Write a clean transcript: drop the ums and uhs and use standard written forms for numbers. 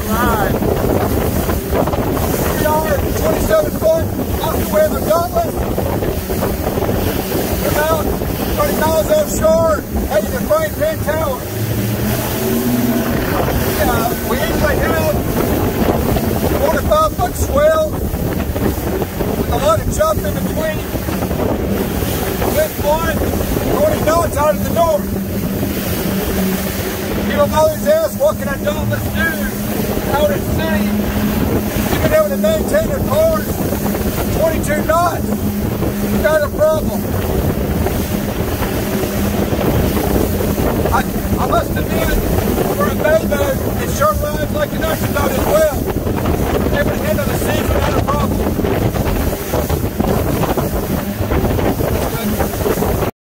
Alright. We are 27 foot off the Weather Gauntlet. About 30 miles offshore, heading to Frying Pan Tower. We usually have 4 to 5 foot swell with a lot of jump in between. Wind blowing 40 knots out of the north. People always ask, what can a Dauntless do out at sea? Even able to maintain their course 22 knots without a problem. I must admit, for a bay boat, it sure rides like an ocean boat as well. Able to handle the seas without a problem.